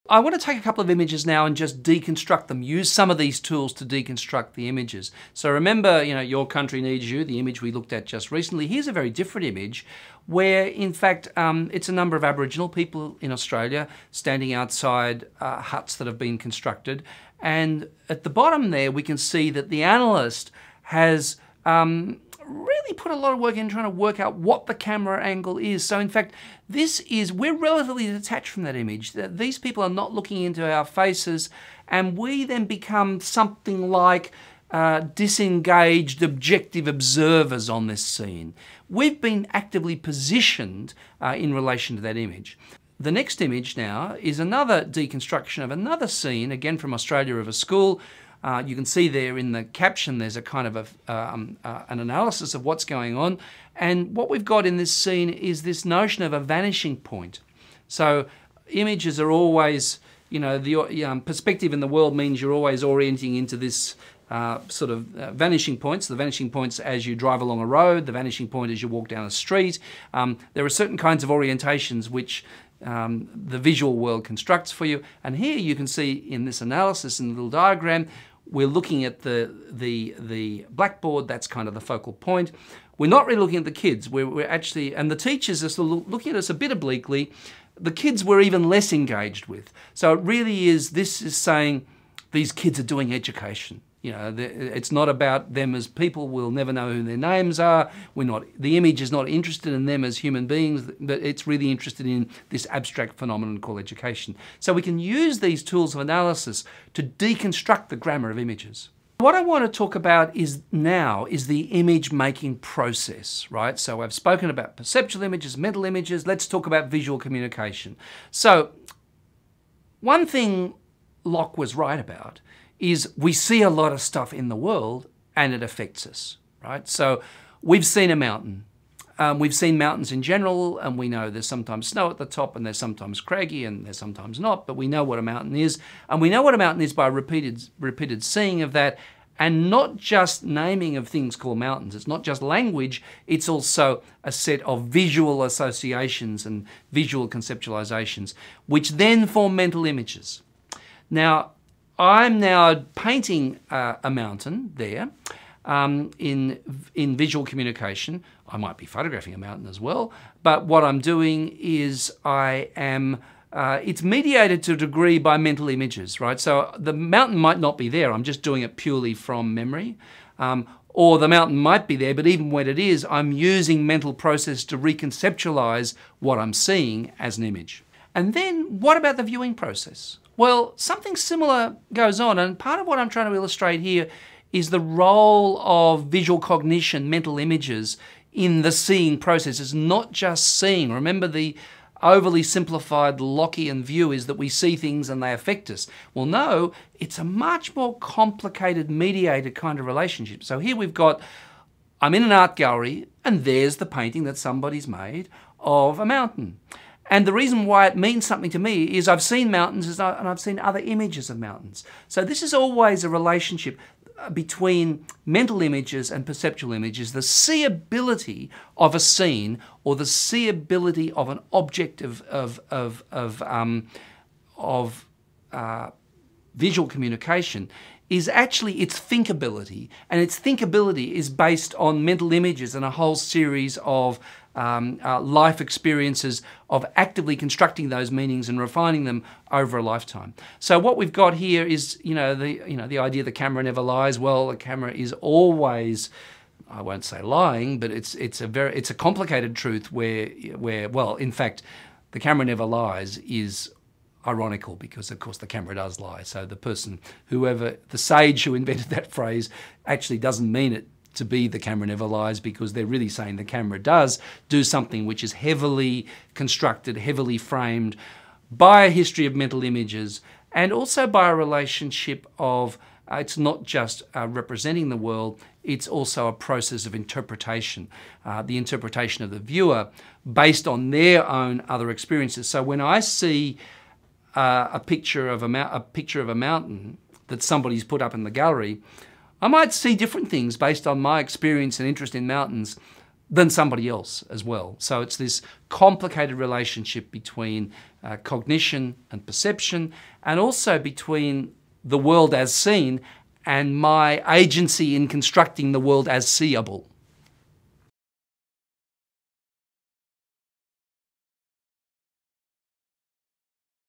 I want to take a couple of images now and just deconstruct them, use some of these tools to deconstruct the images. So remember, Your Country Needs You, the image we looked at just recently. Here's a very different image where, in fact, it's a number of Aboriginal people in Australia standing outside huts that have been constructed. And at the bottom there, we can see that the analyst has really put a lot of work in trying to work out what the camera angle is. So in fact, we're relatively detached from that image. These people are not looking into our faces, and we then become something like disengaged, objective observers on this scene. We've been actively positioned in relation to that image. The next image now is another deconstruction of another scene, again from Australia, of a school. You can see there in the caption there's a kind of an analysis of what's going on. And what we've got in this scene is this notion of a vanishing point. So images are always, the perspective in the world means you're always orienting into this sort of vanishing points. The vanishing points as you drive along a road, the vanishing point as you walk down a street. There are certain kinds of orientations which the visual world constructs for you. And here you can see in this analysis, in the little diagram, we're looking at the blackboard. That's kind of the focal point. We're not really looking at the kids. We're actually, and the teachers are sort of looking at us a bit obliquely. The kids we're even less engaged with. So it really is, this is saying these kids are doing education. It's not about them as people. We'll never know who their names are. The image is not interested in them as human beings, but it's really interested in this abstract phenomenon called education. So we can use these tools of analysis to deconstruct the grammar of images. What I want to talk about now is the image making process, right? So I've spoken about perceptual images, mental images. Let's talk about visual communication. So one thing Locke was right about is we see a lot of stuff in the world and it affects us, right? So we've seen a mountain. We've seen mountains in general, and we know there's sometimes snow at the top and there's sometimes craggy and there's sometimes not, but we know what a mountain is. And we know what a mountain is by repeated seeing of that, and not just naming of things called mountains. It's not just language, it's also a set of visual associations and visual conceptualizations, which then form mental images. Now, I'm now painting a mountain there in visual communication. I might be photographing a mountain as well, but what I'm doing is it's mediated to a degree by mental images, right? So the mountain might not be there. I'm just doing it purely from memory. Or the mountain might be there, but even when it is, I'm using mental process to reconceptualize what I'm seeing as an image. And then what about the viewing process? Well, something similar goes on, and part of what I'm trying to illustrate here is the role of visual cognition, mental images, in the seeing process. It's not just seeing. Remember, the overly simplified Lockean view is that we see things and they affect us. Well, no, it's a much more complicated, mediated kind of relationship. So here we've got, I'm in an art gallery, and there's the painting that somebody's made of a mountain. And the reason why it means something to me is I've seen mountains and I've seen other images of mountains. So this is always a relationship between mental images and perceptual images, the seeability of a scene or the seeability of an object of visual communication is actually its thinkability, and its thinkability is based on mental images and a whole series of life experiences of actively constructing those meanings and refining them over a lifetime. So what we've got here is, the idea the camera never lies. Well, the camera is always, I won't say lying, but it's a complicated truth where well, in fact, the camera never lies is ironical, because of course the camera does lie. So the sage who invented that phrase actually doesn't mean it to be the camera never lies, because they're really saying the camera does do something which is heavily constructed, heavily framed by a history of mental images, and also by a relationship of, it's not just representing the world, it's also a process of interpretation, the interpretation of the viewer based on their own other experiences. So when I see a picture of a mountain that somebody's put up in the gallery, I might see different things based on my experience and interest in mountains than somebody else as well. So it's this complicated relationship between cognition and perception, and also between the world as seen and my agency in constructing the world as seeable.